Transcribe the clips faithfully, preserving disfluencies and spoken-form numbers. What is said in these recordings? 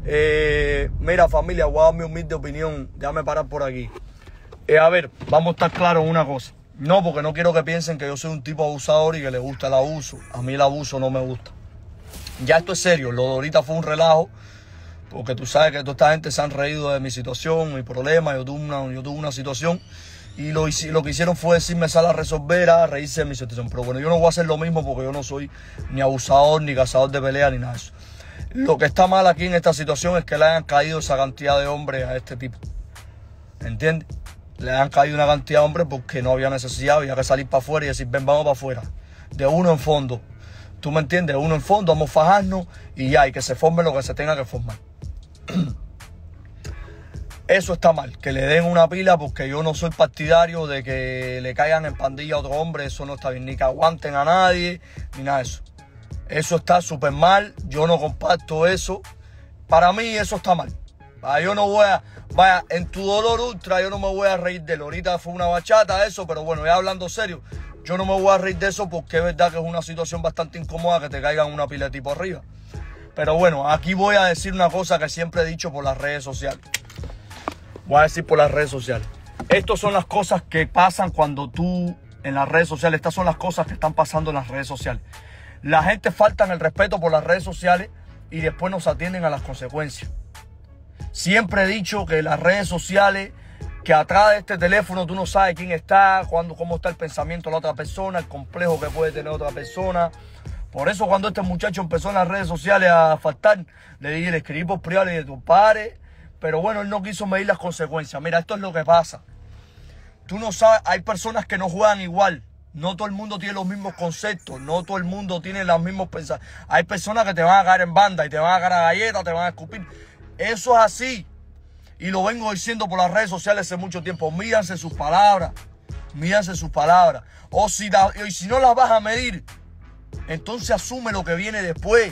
Eh, mira, familia, voy a dar mi humilde opinión. Déjame parar por aquí. Eh, a ver, vamos a estar claros en una cosa. No, porque no quiero que piensen que yo soy un tipo abusador y que le gusta el abuso. A mí el abuso no me gusta. Ya esto es serio. Lo de ahorita fue un relajo. Porque tú sabes que toda esta gente se han reído de mi situación, mi problema. Yo tuve una, yo tuve una situación y lo, lo que hicieron fue decirme sal a resolver, a reírse de mi situación. Pero bueno, yo no voy a hacer lo mismo porque yo no soy ni abusador, ni cazador de pelea, ni nada de eso. Lo que está mal aquí en esta situación es que le hayan caído esa cantidad de hombres a este tipo. ¿Entiendes? Le han caído una cantidad de hombres porque no había necesidad, había que salir para afuera y decir, ven, vamos para afuera. De uno en fondo. ¿Tú me entiendes? De uno en fondo, vamos a fajarnos y ya, y que se forme lo que se tenga que formar. Eso está mal, que le den una pila, porque yo no soy partidario de que le caigan en pandilla a otro hombre. Eso no está bien, ni que aguanten a nadie, ni nada de eso. Eso está súper mal, yo no comparto eso. Para mí eso está mal. Yo no voy a, vaya, en tu dolor ultra yo no me voy a reír de él. Ahorita fue una bachata eso, pero bueno, ya hablando serio, yo no me voy a reír de eso porque es verdad que es una situación bastante incómoda que te caigan una pila de tipo arriba. Pero bueno, aquí voy a decir una cosa que siempre he dicho por las redes sociales. Voy a decir por las redes sociales. Estas son las cosas que pasan cuando tú, en las redes sociales, estas son las cosas que están pasando en las redes sociales. La gente falta en el respeto por las redes sociales y después nos atienden a las consecuencias. Siempre he dicho que las redes sociales, que atrás de este teléfono tú no sabes quién está, cuándo, cómo está el pensamiento de la otra persona, el complejo que puede tener otra persona. Por eso cuando este muchacho empezó en las redes sociales a faltar, le dije, le escribí por privado y de tus padres. Pero bueno, él no quiso medir las consecuencias. Mira, esto es lo que pasa. Tú no sabes, hay personas que no juegan igual. No todo el mundo tiene los mismos conceptos. No todo el mundo tiene los mismos pensamientos. Hay personas que te van a caer en banda y te van a caer a galletas, te van a escupir. Eso es así. Y lo vengo diciendo por las redes sociales hace mucho tiempo. Mídanse sus palabras. Mídanse sus palabras. O si, la, y si no las vas a medir, entonces asume lo que viene después.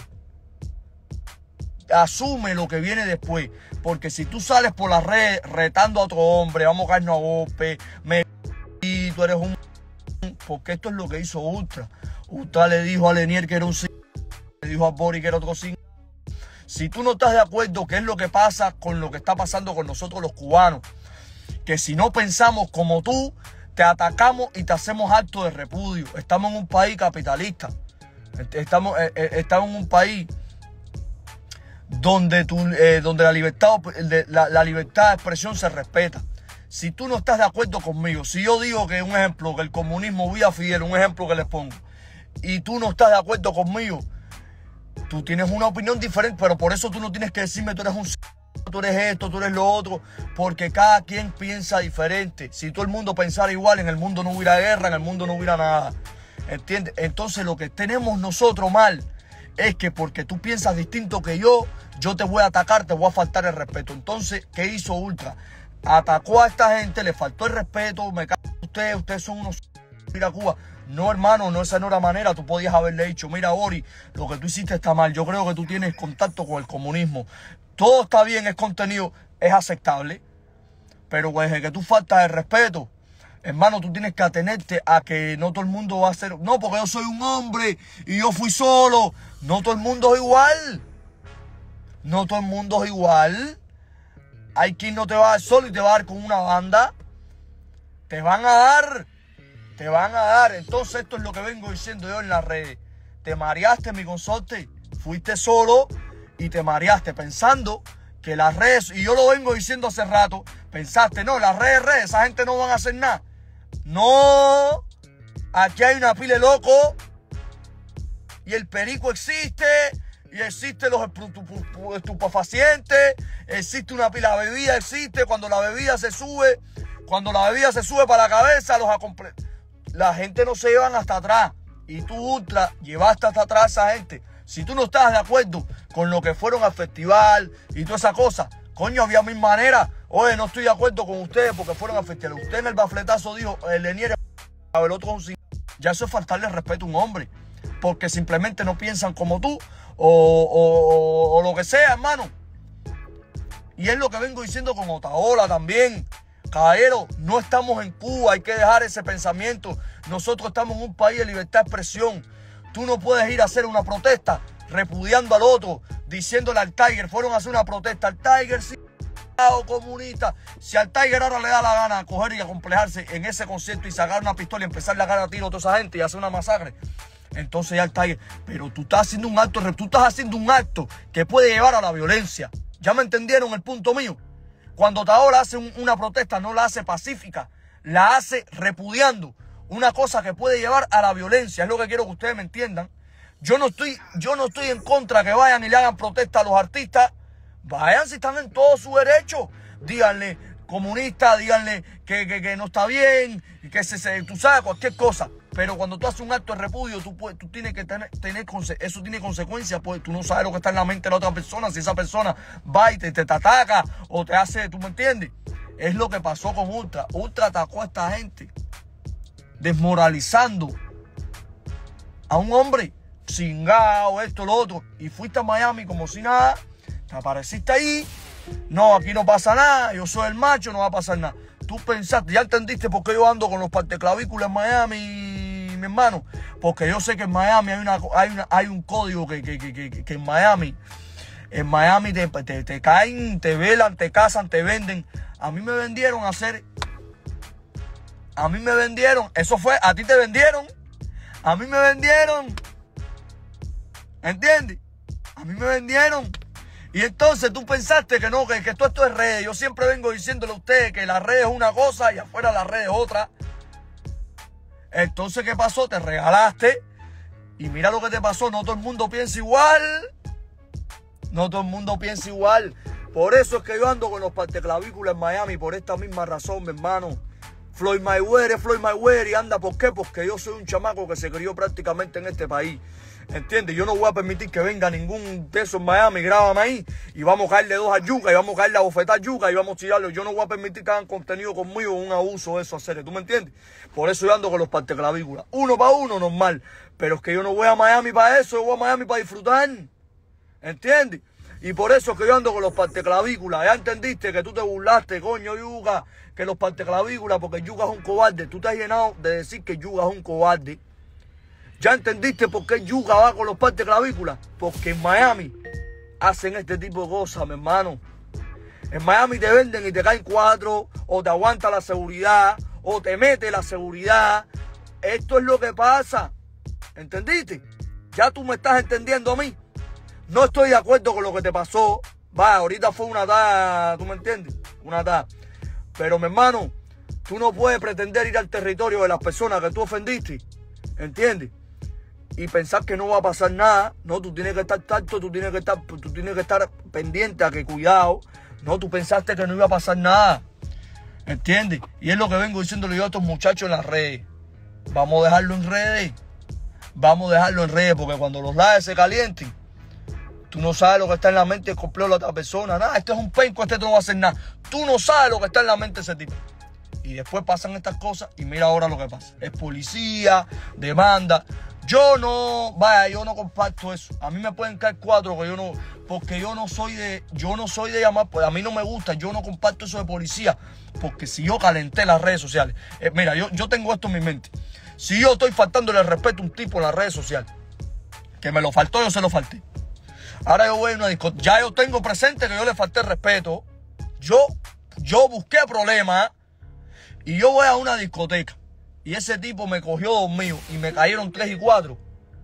Asume lo que viene después. Porque si tú sales por las redes retando a otro hombre, vamos a caernos a golpe, me y tú eres un... Porque esto es lo que hizo Ultra. Ultra le dijo a Lenier que era un... Le dijo a Boris que era otro cinco. Si tú no estás de acuerdo, ¿qué es lo que pasa con lo que está pasando con nosotros los cubanos? Que si no pensamos como tú, te atacamos y te hacemos acto de repudio. Estamos en un país capitalista. Estamos, eh, eh, estamos en un país donde, tu, eh, donde la, libertad, la, la libertad de expresión se respeta. Si tú no estás de acuerdo conmigo, si yo digo que un ejemplo, que el comunismo viva Fidel, un ejemplo que les pongo, y tú no estás de acuerdo conmigo, tú tienes una opinión diferente, pero por eso tú no tienes que decirme tú eres un... tú eres esto, tú eres lo otro, porque cada quien piensa diferente. Si todo el mundo pensara igual, en el mundo no hubiera guerra, en el mundo no hubiera nada. ¿Entiendes? Entonces lo que tenemos nosotros mal es que porque tú piensas distinto que yo, yo te voy a atacar, te voy a faltar el respeto. Entonces, ¿qué hizo Ultra? Atacó a esta gente, le faltó el respeto, me cago en ustedes, ustedes son unos... Mira Cuba. No, hermano, no, esa no era manera. Tú podías haberle dicho, mira, Boris, lo que tú hiciste está mal. Yo creo que tú tienes contacto con el comunismo. Todo está bien, es contenido, es aceptable. Pero desde que tú faltas el respeto, hermano, tú tienes que atenerte a que no todo el mundo va a ser... No, porque yo soy un hombre y yo fui solo. No todo el mundo es igual. No todo el mundo es igual. Hay quien no te va a dar solo y te va a dar con una banda. Te van a dar... Te van a dar. Entonces esto es lo que vengo diciendo yo en las redes. Te mareaste, mi consorte. Fuiste solo y te mareaste pensando que las redes, y yo lo vengo diciendo hace rato, pensaste, no, las redes, redes, esa gente no van a hacer nada. No. Aquí hay una pila de loco y el perico existe y existen los estupefacientes, existe una pila de bebida, existe cuando la bebida se sube, cuando la bebida se sube para la cabeza, los acompletos. La gente no se llevan hasta atrás. Y tú, Ultra, llevaste hasta atrás a esa gente. Si tú no estás de acuerdo con lo que fueron al festival y toda esa cosa, coño, había mil maneras. Oye, no estoy de acuerdo con ustedes porque fueron al festival. Usted en el bafletazo dijo, el Lenier, el otro un cinco. Ya eso es faltarle respeto a un hombre. Porque simplemente no piensan como tú o, o, o lo que sea, hermano. Y es lo que vengo diciendo con Otaola también. Caballero, no estamos en Cuba, hay que dejar ese pensamiento. Nosotros estamos en un país de libertad de expresión. Tú no puedes ir a hacer una protesta repudiando al otro, diciéndole al Tiger, fueron a hacer una protesta al Tiger, sí, comunista. Si al Tiger ahora le da la gana coger y acomplejarse en ese concierto y sacar una pistola y empezar a ganar a tiro a toda esa gente y hacer una masacre, entonces ya el Tiger, pero tú estás haciendo un acto, tú estás haciendo un acto que puede llevar a la violencia. ¿Ya me entendieron el punto mío? Cuando Taola hace un, una protesta, no la hace pacífica, la hace repudiando una cosa que puede llevar a la violencia. Es lo que quiero que ustedes me entiendan. Yo no estoy, yo no estoy en contra que vayan y le hagan protesta a los artistas. Vayan si están en todo su derecho. Díganle comunista, díganle que, que, que no está bien, que se, se, tú sabes, cualquier cosa. Pero cuando tú haces un acto de repudio, tú, puedes, tú tienes que tener, tener eso tiene consecuencias, pues tú no sabes lo que está en la mente de la otra persona. Si esa persona va y te, te, te ataca o te hace, ¿tú me entiendes? Es lo que pasó con Ultra. Ultra atacó a esta gente, desmoralizando a un hombre cingado, esto, lo otro. Y fuiste a Miami como si nada, te apareciste ahí. No, aquí no pasa nada, yo soy el macho, no va a pasar nada. Tú pensaste, ya entendiste por qué yo ando con los parteclavículas en Miami, mi hermano. Porque yo sé que en Miami hay, una, hay, una, hay un código que, que, que, que, que en Miami, en Miami te, te, te caen, te velan, te casan, te venden. A mí me vendieron a hacer, a mí me vendieron, eso fue, a ti te vendieron, a mí me vendieron, ¿entiendes? A mí me vendieron. Y entonces tú pensaste que no, que, que todo esto es redes. Yo siempre vengo diciéndole a ustedes que la red es una cosa y afuera la red es otra. Entonces, ¿qué pasó? Te regalaste y mira lo que te pasó. No todo el mundo piensa igual. No todo el mundo piensa igual. Por eso es que yo ando con los parteclavículas en Miami, por esta misma razón, mi hermano. Floyd Mayweather es Floyd Mayweather y anda, ¿por qué? Porque yo soy un chamaco que se crió prácticamente en este país. ¿Entiendes? Yo no voy a permitir que venga ningún de esos en Miami, grábame ahí, y vamos a caerle dos a Yuca, y vamos a caerle a bofetar a Yuca, y vamos a tirarlo. Yo no voy a permitir que hagan contenido conmigo, un abuso de eso, hacer. ¿Tú me entiendes? Por eso yo ando con los parteclavículas. Uno para uno, normal. Pero es que yo no voy a Miami para eso, yo voy a Miami para disfrutar. ¿Entiendes? Y por eso es que yo ando con los parteclavículas. Ya entendiste que tú te burlaste, coño, Yuca, que los parteclavículas, porque Yuca es un cobarde. Tú te has llenado de decir que Yuca es un cobarde. ¿Ya entendiste por qué Yuca va con los parteclavículas? Porque en Miami hacen este tipo de cosas, mi hermano. En Miami te venden y te caen cuatro, o te aguanta la seguridad, o te mete la seguridad. Esto es lo que pasa. ¿Entendiste? Ya tú me estás entendiendo a mí. No estoy de acuerdo con lo que te pasó. Va, ahorita fue una tada, ¿tú me entiendes? Una tada. Pero, mi hermano, tú no puedes pretender ir al territorio de las personas que tú ofendiste. ¿Entiendes? Y pensar que no va a pasar nada. No, tú tienes que estar tanto, tú tienes que estar, tú tienes que estar pendiente a que cuidado. No, tú pensaste que no iba a pasar nada. ¿Entiendes? Y es lo que vengo diciéndole yo a estos muchachos en las redes. Vamos a dejarlo en redes. Vamos a dejarlo en redes, porque cuando los lados se calienten, tú no sabes lo que está en la mente del complejo de la otra persona. Nada, este es un penco, este no va a hacer nada. Tú no sabes lo que está en la mente de ese tipo. Y después pasan estas cosas y mira ahora lo que pasa. Es policía, demanda. Yo no, vaya, yo no comparto eso. A mí me pueden caer cuatro que yo no, porque yo no soy de, yo no soy de llamar, pues a mí no me gusta, yo no comparto eso de policía, porque si yo calenté las redes sociales, eh, mira, yo, yo tengo esto en mi mente. Si yo estoy faltándole el respeto a un tipo en las redes sociales, que me lo faltó, yo se lo falté. Ahora yo voy a una discoteca, ya yo tengo presente que yo le falté el respeto, yo, yo busqué problemas y yo voy a una discoteca. Y ese tipo me cogió dormido y me cayeron tres y cuatro.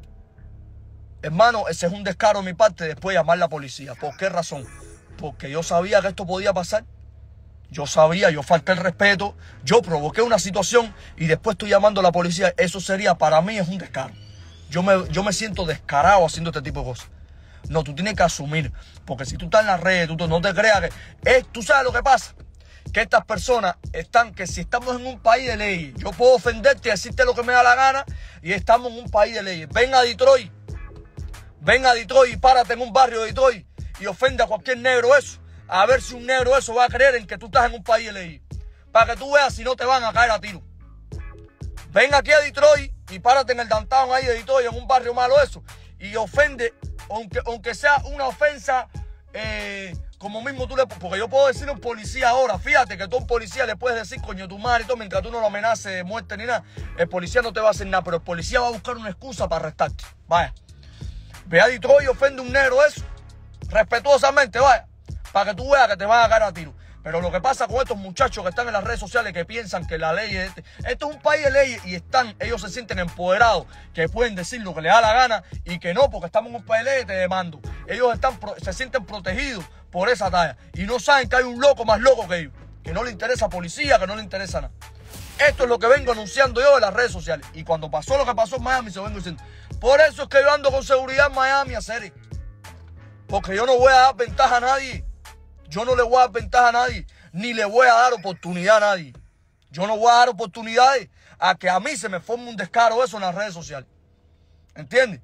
Hermano, ese es un descaro de mi parte después de llamar a la policía. ¿Por qué razón? Porque yo sabía que esto podía pasar. Yo sabía, yo falté el respeto, yo provoqué una situación y después estoy llamando a la policía. Eso sería, para mí es un descaro. Yo me, yo me siento descarado haciendo este tipo de cosas. No, tú tienes que asumir. Porque si tú estás en las redes, tú no te creas que... Eh, tú sabes lo que pasa. Que estas personas están, que si estamos en un país de leyes, yo puedo ofenderte y decirte lo que me da la gana y estamos en un país de leyes. Ven a Detroit, ven a Detroit y párate en un barrio de Detroit y ofende a cualquier negro eso. A ver si un negro eso va a creer en que tú estás en un país de leyes. Para que tú veas si no te van a caer a tiro. Ven aquí a Detroit y párate en el downtown ahí de Detroit, en un barrio malo eso. Y ofende, aunque, aunque sea una ofensa... Eh, como mismo tú le... Porque yo puedo decirle a un policía ahora, fíjate que tú a un policía le puedes decir coño tu madre y todo, mientras tú no lo amenaces de muerte ni nada, el policía no te va a hacer nada, pero el policía va a buscar una excusa para arrestarte. Vaya. Ve a Detroit y ofende a un negro eso. respetuosamente, vaya, para que tú veas que te van a caer a tiro. Pero lo que pasa con estos muchachos que están en las redes sociales, que piensan que la ley es este, esto es un país de leyes y están, ellos se sienten empoderados, que pueden decir lo que les da la gana y que no, porque estamos en un país de leyes, te demando. Ellos están, se sienten protegidos por esa talla y no saben que hay un loco más loco que ellos, que no le interesa policía, que no le interesa nada. Esto es lo que vengo anunciando yo en las redes sociales. Y cuando pasó lo que pasó en Miami, se vengo diciendo. Por eso es que yo ando con seguridad en Miami, a serio. Porque yo no voy a dar ventaja a nadie. Yo no le voy a dar ventaja a nadie. Ni le voy a dar oportunidad a nadie. Yo no voy a dar oportunidades a que a mí se me forme un descaro eso en las redes sociales. ¿Entiendes?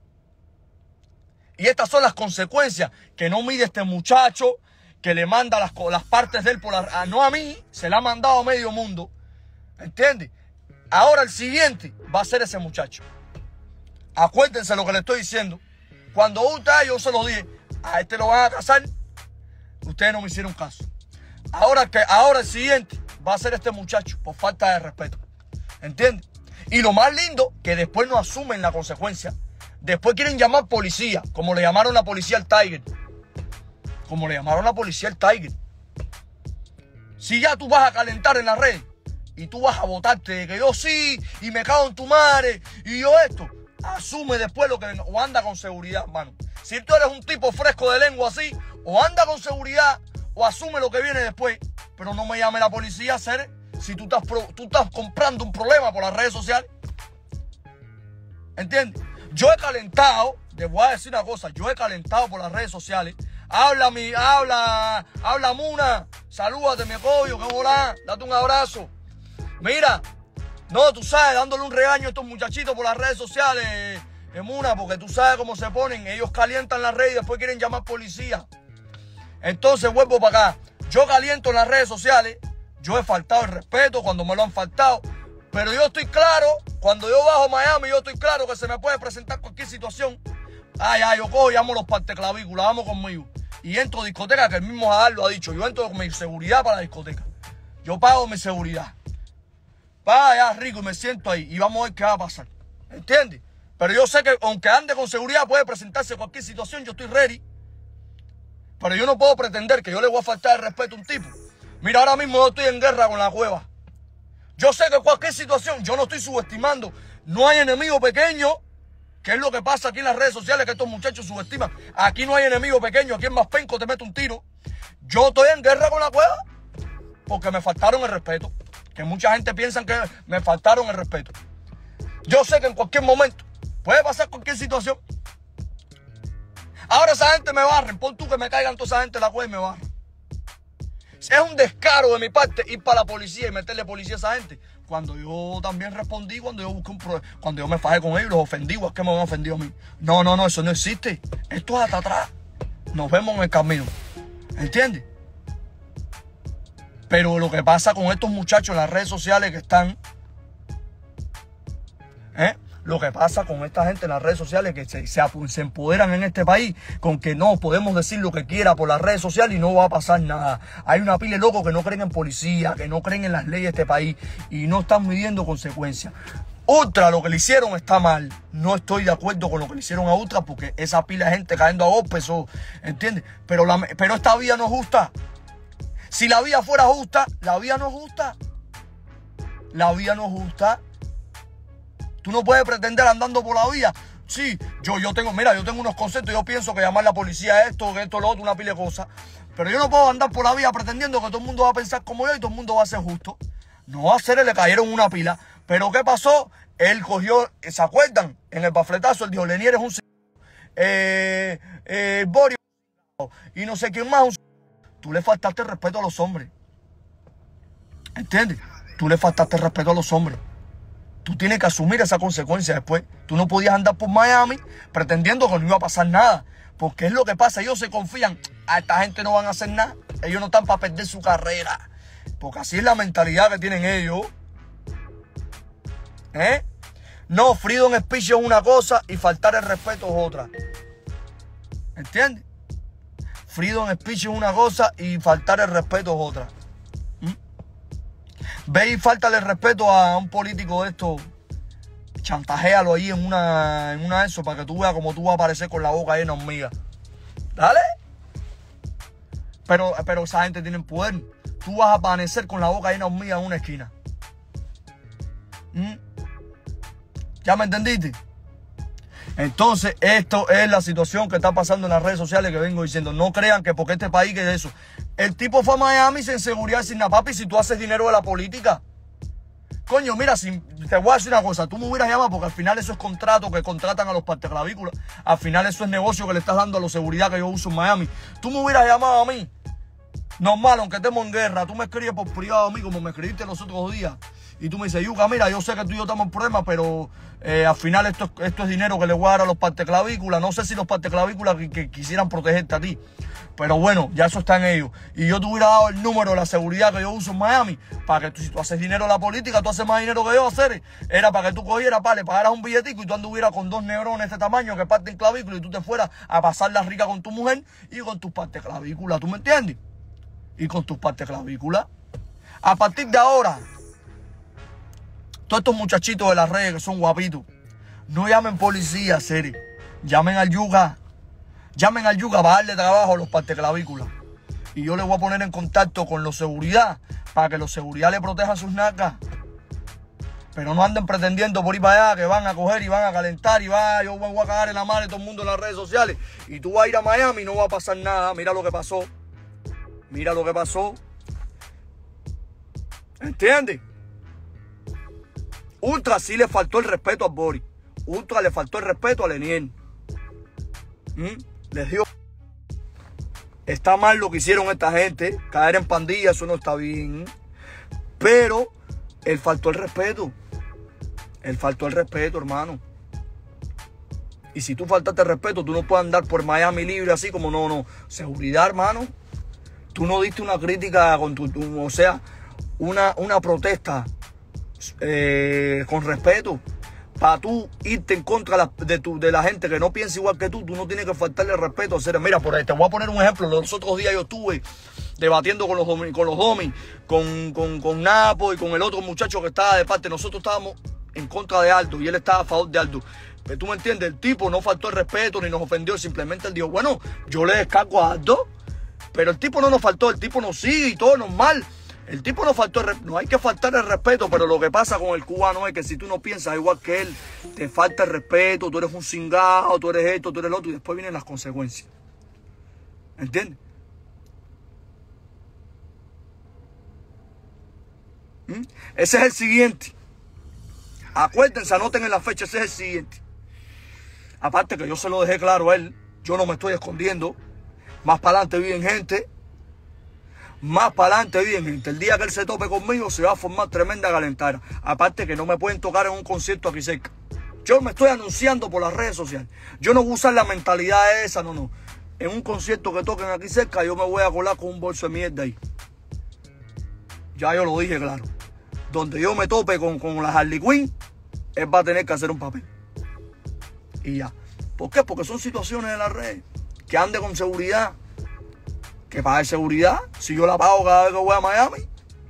Y estas son las consecuencias que no mide este muchacho, que le manda las, las partes de él, por la, no a mí, se la ha mandado a medio mundo. ¿Entiendes? Ahora el siguiente va a ser ese muchacho. Acuérdense lo que le estoy diciendo. Cuando usted, yo se lo dije, a este lo van a casar, ustedes no me hicieron caso. Ahora, que, ahora el siguiente va a ser este muchacho, por falta de respeto. ¿Entiendes? Y lo más lindo, que después no asumen la consecuencia. Después quieren llamar policía, como le llamaron la policía al Tiger. Como le llamaron la policía al Tiger. Si ya tú vas a calentar en la red y tú vas a votarte de que yo sí, y me cago en tu madre, y yo esto, asume después lo que venga, o anda con seguridad, mano. Si tú eres un tipo fresco de lengua así, o anda con seguridad, o asume lo que viene después, pero no me llame la policía, Cere, si tú estás, pro, tú estás comprando un problema por las redes sociales. ¿Entiendes? Yo he calentado, te voy a decir una cosa, yo he calentado por las redes sociales. Habla, mi, habla, habla Muna, salúdate, mi apoyo, que volá, date un abrazo. Mira, no, tú sabes, dándole un regaño a estos muchachitos por las redes sociales, eh, Muna, porque tú sabes cómo se ponen, ellos calientan la red y después quieren llamar policía. Entonces vuelvo para acá, yo caliento en las redes sociales, yo he faltado el respeto cuando me lo han faltado, pero yo estoy claro, cuando yo bajo Miami, yo estoy claro que se me puede presentar cualquier situación. Ay, ay, yo cojo, llamo los parteclavículas, vamos conmigo. Y entro a discoteca, que el mismo Adal lo ha dicho, yo entro con mi seguridad para la discoteca. Yo pago mi seguridad. Va allá rico y me siento ahí y vamos a ver qué va a pasar. ¿Entiendes? Pero yo sé que aunque ande con seguridad puede presentarse cualquier situación, yo estoy ready. Pero yo no puedo pretender que yo le voy a faltar el respeto a un tipo. Mira, ahora mismo yo estoy en guerra con la cueva. Yo sé que cualquier situación, yo no estoy subestimando. No hay enemigo pequeño, que es lo que pasa aquí en las redes sociales, que estos muchachos subestiman. Aquí no hay enemigo pequeño, aquí en más penco te mete un tiro. Yo estoy en guerra con la cueva porque me faltaron el respeto. Que mucha gente piensa que me faltaron el respeto. Yo sé que en cualquier momento puede pasar cualquier situación. Ahora esa gente me barren. Pon tú que me caigan toda esa gente en la cueva y me barren. Es un descaro de mi parte ir para la policía y meterle policía a esa gente. Cuando yo también respondí, cuando yo busqué un problema, cuando yo me fajé con ellos, los ofendí. ¿A qué me han ofendido a mí? No, no, no, eso no existe. Esto es hasta atrás. Nos vemos en el camino. ¿Entiendes? Pero lo que pasa con estos muchachos en las redes sociales que están... ¿eh? Lo que pasa con esta gente en las redes sociales que se, se, se empoderan en este país con que no podemos decir lo que quiera por las redes sociales y no va a pasar nada. Hay una pila de locos que no creen en policía, que no creen en las leyes de este país y no están midiendo consecuencias. Ultra, lo que le hicieron está mal. No estoy de acuerdo con lo que le hicieron a Ultra porque esa pila de gente cayendo a golpes, eso, ¿entiendes? Pero, la, pero esta vida no es justa. Si la vida fuera justa, la vida no es justa. La vida no es justa. Tú no puedes pretender andando por la vía. Sí, yo, yo tengo, mira, yo tengo unos conceptos. Yo pienso que llamar a la policía esto, que esto, lo otro, una pila de cosas. Pero yo no puedo andar por la vía pretendiendo que todo el mundo va a pensar como yo y todo el mundo va a ser justo. No va a ser, le cayeron una pila. Pero ¿qué pasó? Él cogió, ¿se acuerdan? En el bafletazo, él dijo, Lenier es un c... Eh, eh, Borio y no sé quién más. Un... Tú le faltaste el respeto a los hombres. ¿Entiendes? Tú le faltaste el respeto a los hombres. Tú tienes que asumir esa consecuencia después. Tú no podías andar por Miami pretendiendo que no iba a pasar nada. Porque es lo que pasa. Ellos se confían. A esta gente no van a hacer nada. Ellos no están para perder su carrera. Porque así es la mentalidad que tienen ellos. ¿Eh? No, freedom speech es una cosa y faltar el respeto es otra. ¿Entiendes? Freedom speech es una cosa y faltar el respeto es otra. Ve y faltale el respeto a un político de esto. Chantajéalo ahí en una, en una de eso para que tú veas como tú vas a aparecer con la boca llena de hormigas. Dale. Pero, pero esa gente tiene poder. Tú vas a amanecer con la boca llena de hormigas en una esquina. ¿Mm? ¿Ya me entendiste? Entonces, esto es la situación que está pasando en las redes sociales que vengo diciendo. No crean que porque este país que es eso. El tipo fue a Miami sin seguridad, sin nada. Papi, si tú haces dinero de la política. Coño, mira, si, te voy a decir una cosa. Tú me hubieras llamado porque al final eso es contrato que contratan a los parteclavículas. Al final eso es negocio que le estás dando a la seguridad que yo uso en Miami. Tú me hubieras llamado a mí. Normal, aunque estemos en guerra. Tú me escribes por privado a mí como me escribiste los otros días. Y tú me dices, Yuka, mira, yo sé que tú y yo estamos en problemas, pero eh, al final esto, esto es dinero que le voy a dar a los parteclavículas. No sé si los parteclavículas que, que quisieran protegerte a ti. Pero bueno, ya eso está en ellos. Y yo te hubiera dado el número de la seguridad que yo uso en Miami. Para que tú, si tú haces dinero en la política, tú haces más dinero que yo hacer. Era para que tú cogieras, para le pagaras un billetico y tú anduvieras con dos neurones de este tamaño que parten clavículas y tú te fueras a pasar la rica con tu mujer y con tus parteclavículas. ¿Tú me entiendes? Y con tus parteclavículas. A partir de ahora, todos estos muchachitos de las redes que son guapitos, no llamen policía, Seri. Llamen al Yuka. Llamen al Yuka para darle trabajo a los parteclavículas. Y yo le voy a poner en contacto con los seguridad para que los seguridad le protejan sus nalgas. Pero no anden pretendiendo por ir para allá que van a coger y van a calentar y va, yo voy a cagar en la madre todo el mundo en las redes sociales. Y tú vas a ir a Miami y no va a pasar nada. Mira lo que pasó. Mira lo que pasó. ¿Entiendes? Ultra sí le faltó el respeto a Boris. Ultra le faltó el respeto a Leniel. ¿Mm? Les digo, está mal lo que hicieron esta gente. Caer en pandilla, eso no está bien. Pero él faltó el respeto. Él faltó el respeto, hermano. Y si tú faltaste el respeto, tú no puedes andar por Miami libre así como no, no. Seguridad, hermano. Tú no diste una crítica con tu, tu o sea, una, una protesta eh, con respeto. Para tú irte en contra de la, de, tu, de la gente que no piensa igual que tú, tú no tienes que faltarle respeto. O sea, mira, por ahí, te voy a poner un ejemplo. Los otros días yo estuve debatiendo con los domi, con los domis, con, con, con Napo y con el otro muchacho que estaba de parte. Nosotros estábamos en contra de Aldo y él estaba a favor de Aldo. Pero tú me entiendes, el tipo no faltó el respeto ni nos ofendió. Simplemente él dijo, bueno, yo le descargo a Aldo. Pero el tipo no nos faltó, el tipo nos sigue y todo normal. El tipo no faltó, no hay que faltar el respeto, pero lo que pasa con el cubano es que si tú no piensas igual que él, te falta el respeto, tú eres un cingado, tú eres esto, tú eres lo otro, y después vienen las consecuencias. ¿Entiendes? ¿Mm? Ese es el siguiente. Acuérdense, anoten en la fecha, ese es el siguiente. Aparte que yo se lo dejé claro a él, yo no me estoy escondiendo. Más para adelante viven gente. Más para adelante viven gente. El día que él se tope conmigo se va a formar tremenda calentara. Aparte que no me pueden tocar en un concierto aquí cerca. Yo me estoy anunciando por las redes sociales. Yo no voy a usar la mentalidad esa, no, no. En un concierto que toquen aquí cerca yo me voy a colar con un bolso de mierda ahí. Ya yo lo dije claro. Donde yo me tope con, con la Harley Quinn, él va a tener que hacer un papel. Y ya. ¿Por qué? Porque son situaciones de las redes. Que ande con seguridad. Que pague seguridad. Si yo la pago cada vez que voy a Miami.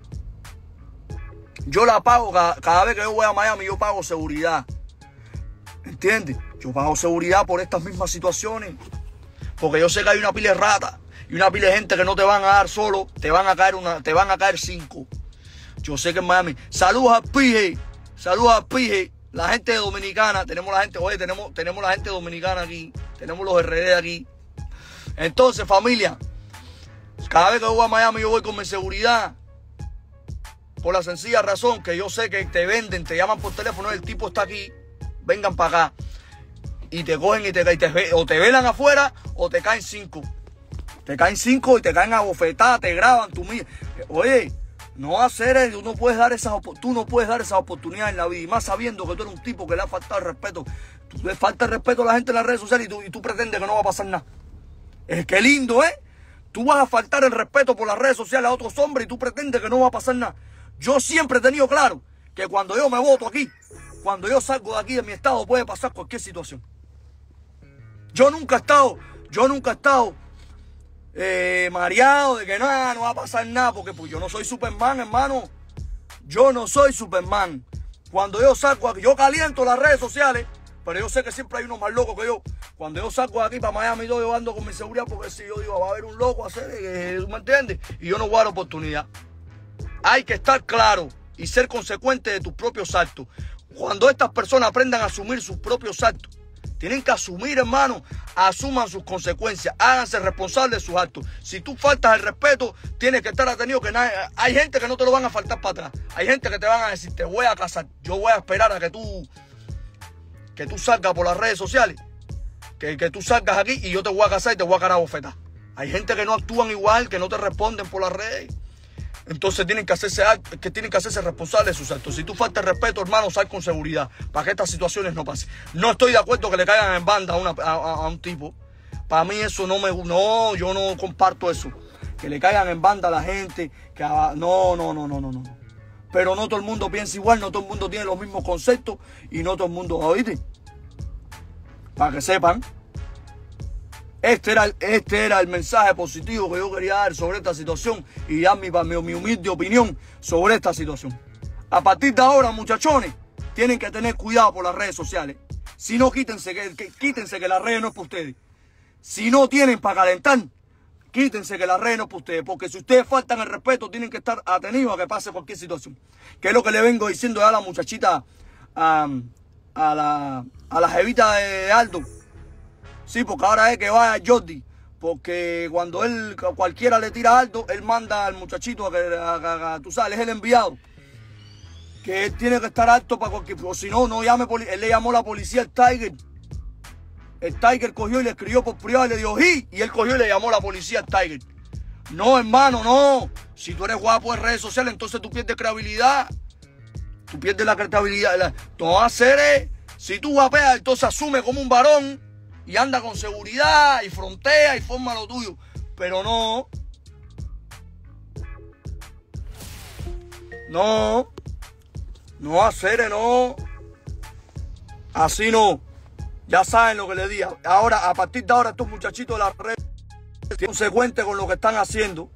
Yo la pago cada, cada vez que yo voy a Miami. Yo pago seguridad. ¿Entiendes? Yo pago seguridad por estas mismas situaciones. Porque yo sé que hay una pila de ratas. Y una pila de gente que no te van a dar solo. Te van a caer una, te van a caer cinco. Yo sé que en Miami. Saludos a Pije. Saludos a Pije. La gente dominicana. Tenemos la gente. Oye, tenemos, tenemos la gente dominicana aquí. Tenemos los R D aquí. Entonces, familia, cada vez que voy a Miami yo voy con mi seguridad. Por la sencilla razón que yo sé que te venden, te llaman por teléfono, el tipo está aquí, vengan para acá. Y te cogen y te, y te o te velan afuera o te caen cinco. Te caen cinco y te caen a bofetadas, te graban tú mismo. Oye, no hacer eso, tú no puedes dar esas, tú no puedes dar esas oportunidades en la vida. Y más sabiendo que tú eres un tipo que le ha faltado el respeto. Tú le falta el respeto a la gente en las redes sociales y tú, y tú pretendes que no va a pasar nada. Es que lindo, ¿eh? Tú vas a faltar el respeto por las redes sociales a otros hombres y tú pretendes que no va a pasar nada. Yo siempre he tenido claro que cuando yo me voto aquí, cuando yo salgo de aquí de mi estado, puede pasar cualquier situación. Yo nunca he estado, yo nunca he estado eh, mareado de que nada, no va a pasar nada, porque pues yo no soy Superman, hermano. Yo no soy Superman. Cuando yo salgo aquí, yo caliento las redes sociales, Pero yo sé que siempre hay unos más locos que yo. Cuando yo salgo de aquí para Miami, yo ando con mi seguridad porque si yo digo, va a haber un loco a hacer, eh, ¿me entiendes? Y yo no voy a dar oportunidad. Hay que estar claro y ser consecuente de tus propios actos. Cuando estas personas aprendan a asumir sus propios actos, tienen que asumir, hermano, asuman sus consecuencias, háganse responsables de sus actos. Si tú faltas el respeto, tienes que estar atenido que nadie, hay gente que no te lo van a faltar para atrás. Hay gente que te van a decir, te voy a casar, yo voy a esperar a que tú, que tú salgas por las redes sociales, que, que tú salgas aquí y yo te voy a casar y te voy a caer a bofetar. Hay gente que no actúan igual, que no te responden por las redes. Entonces tienen que hacerse que tienen que hacerse responsables de sus actos. Si tú faltas el respeto, hermano, sal con seguridad para que estas situaciones no pasen. No estoy de acuerdo que le caigan en banda a, una, a, a un tipo. Para mí eso no me... No, yo no comparto eso. Que le caigan en banda a la gente. Que a, no, no, no, no, no, no. Pero no todo el mundo piensa igual, no todo el mundo tiene los mismos conceptos y no todo el mundo... ¿Oíste? Para que sepan. Este era, este era el mensaje positivo que yo quería dar sobre esta situación y dar mi, mi, mi humilde opinión sobre esta situación. A partir de ahora, muchachones, tienen que tener cuidado por las redes sociales. Si no, quítense que, que, quítense que las redes no es para ustedes. Si no tienen para calentar, quítense que las redes no es para ustedes. Porque si ustedes faltan el respeto, tienen que estar atenidos a que pase cualquier situación. Que es lo que le vengo diciendo a la muchachita, a, a la, a la jevita de Aldo. Sí, porque ahora es que vaya Jordi. Porque cuando él, cualquiera le tira alto, él manda al muchachito a que, a, a, a, tú sabes, es el enviado. Que él tiene que estar alto para cualquier... O si no, no llame policía. Él le llamó a la policía al Tiger. El Tiger cogió y le escribió por privado y le dijo, ¡sí! Y él cogió y le llamó a la policía al Tiger. No, hermano, no. Si tú eres guapo en redes sociales, entonces tú pierdes credibilidad. Tú pierdes la credibilidad. La... No hacer, si tú guapeas, entonces asume como un varón. Y anda con seguridad y frontea y forma lo tuyo. Pero no. No. No hacer, no. Así no. Ya saben lo que les digo. Ahora, a partir de ahora, estos muchachitos de las redes son consecuentes con lo que están haciendo.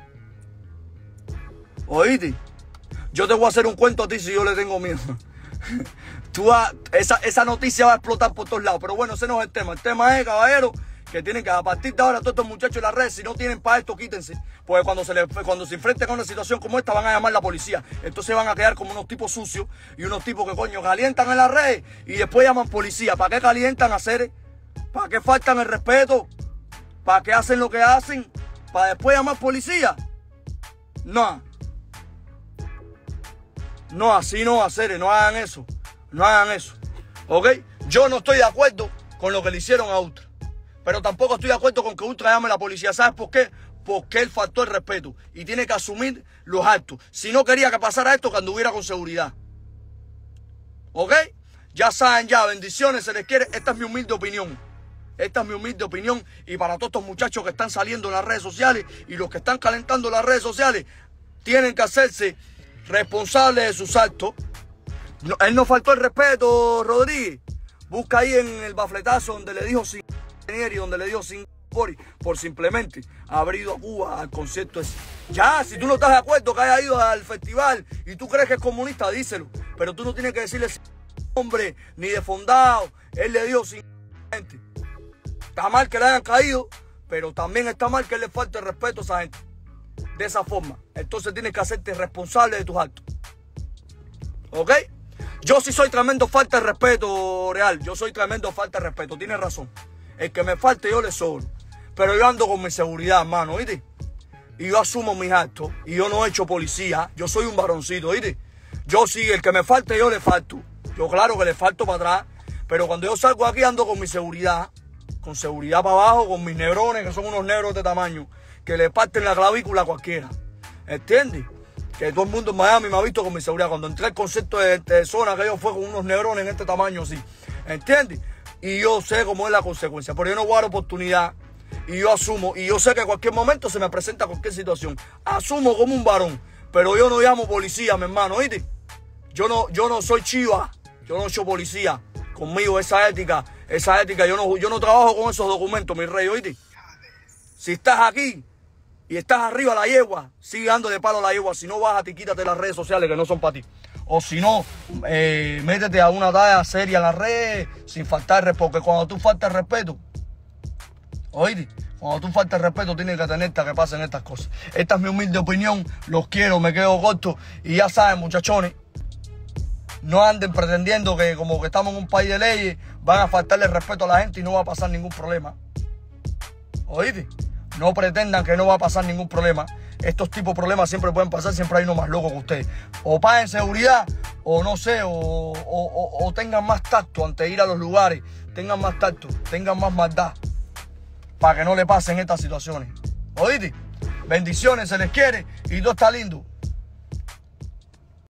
¿Oíste? Yo te voy a hacer un cuento a ti si yo le tengo miedo. Tú vas, esa, esa noticia va a explotar por todos lados. Pero bueno, ese no es el tema. El tema es, caballero, que tienen que a partir de ahora todos estos muchachos de las redes, si no tienen para esto, quítense. Porque cuando se, les, cuando se enfrenten con una situación como esta, van a llamar a la policía. Entonces van a quedar como unos tipos sucios y unos tipos que coño calientan en las redes y después llaman policía. ¿Para qué calientan a hacer? ¿Para qué faltan el respeto? ¿Para qué hacen lo que hacen? ¿Para después llamar policía? No. No, así no hacer, no hagan eso. No hagan eso, ¿ok? Yo no estoy de acuerdo con lo que le hicieron a Ultra. Pero tampoco estoy de acuerdo con que Ultra llame a la policía. ¿Sabes por qué? Porque él faltó el respeto y tiene que asumir los actos. Si no quería que pasara esto, que anduviera con seguridad. ¿Ok? Ya saben, ya, bendiciones, se les quiere. Esta es mi humilde opinión. Esta es mi humilde opinión. Y para todos estos muchachos que están saliendo en las redes sociales y los que están calentando las redes sociales, tienen que hacerse responsables de sus actos. No, él no faltó el respeto, Rodríguez. Busca ahí en el bafletazo donde le dijo sin y donde le dijo sin por, por simplemente haber ido a Cuba al concierto ese. Ya, si tú no estás de acuerdo que haya ido al festival y tú crees que es comunista, díselo. Pero tú no tienes que decirle sin hombre ni de fondado. Él le dijo sin. Está mal que le hayan caído, pero también está mal que le falte el respeto a esa gente. De esa forma. Entonces tienes que hacerte responsable de tus actos. ¿Ok? Yo sí soy tremendo falta de respeto, Real. Yo soy tremendo falta de respeto. Tienes razón. El que me falte yo le sobro. Pero yo ando con mi seguridad, hermano, ¿oíste? Y yo asumo mis actos. Y yo no he hecho policía. Yo soy un varoncito, ¿oíste? Yo sí, el que me falte yo le falto. Yo claro que le falto para atrás. Pero cuando yo salgo aquí ando con mi seguridad. Con seguridad para abajo, con mis neurones, que son unos negros de tamaño. Que le parten la clavícula a cualquiera. ¿Entiendes? Que todo el mundo en Miami me ha visto con mi seguridad. Cuando entré al concepto de, de zona, que yo fue con unos neurones en este tamaño así. ¿Entiendes? Y yo sé cómo es la consecuencia. Pero yo no voy a dar oportunidad. Y yo asumo. Y yo sé que en cualquier momento se me presenta cualquier situación. Asumo como un varón. Pero yo no llamo policía, mi hermano. ¿Oíste? Yo no, yo no soy chiva. Yo no soy policía. Conmigo esa ética. Esa ética. Yo no, yo no trabajo con esos documentos, mi rey. ¿Oíste? Si estás aquí y estás arriba de la yegua, sigue dando de palo a la yegua. Si no, bájate y quítate las redes sociales que no son para ti. O si no, eh, métete a una talla seria en las redes sin faltar respeto. Porque cuando tú faltas respeto, oíste, cuando tú faltas respeto tienes que atenerte a que pasen estas cosas. Esta es mi humilde opinión. Los quiero, me quedo corto. Y ya saben, muchachones, no anden pretendiendo que como que estamos en un país de leyes, van a faltarle respeto a la gente y no va a pasar ningún problema. ¿Oíste? No pretendan que no va a pasar ningún problema. Estos tipos de problemas siempre pueden pasar, siempre hay uno más loco que ustedes. O paguen seguridad, o no sé, o, o, o, o tengan más tacto antes de ir a los lugares. Tengan más tacto, tengan más maldad, para que no le pasen estas situaciones. ¿Oíste? Bendiciones, se les quiere y todo está lindo.